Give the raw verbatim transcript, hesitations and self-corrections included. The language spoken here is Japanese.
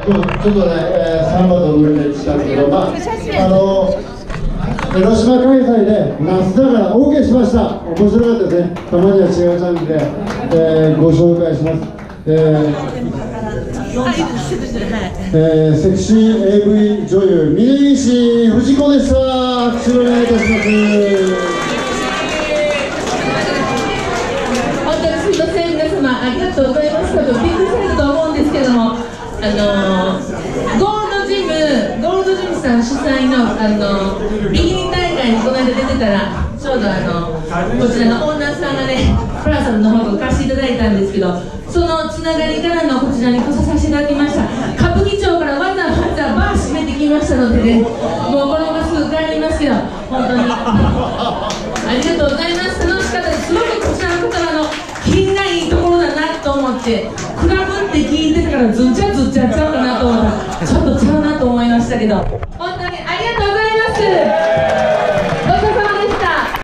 ちょっとね、えー、サンバと上でしたんですけど、まあ、あの江ノ島開催で夏だから OK しました。面白かったですね。たまには違うチャンネルで、えー、ご紹介します。えーえー、セクシー エーブイ 女優峯岸藤子でした。拍手をお願いいたします。 本当にすみません、皆様ありがとうございます。多分びっくりされたと思うんですけども、あのー、ゴールドジムゴールドジムさん主催のあのビキニ大会にこの間出てたら、ちょうどあのこちらのオーナーさんがねプラさんの方を貸していただいたんですけど、そのつながりからのこちらに来させていただきました。歌舞伎町からわざわざバー閉めてきましたのでね、もうこのまますぐ帰りますけど、本当にありがとうございます。楽しかったです。すごくこちらの方の品がいいところだなと思って、クラブって聞いてたからずんちゃずんちゃちゃうかなと思ったらちょっとちゃうなと思いましたけど、本当にありがとうございます。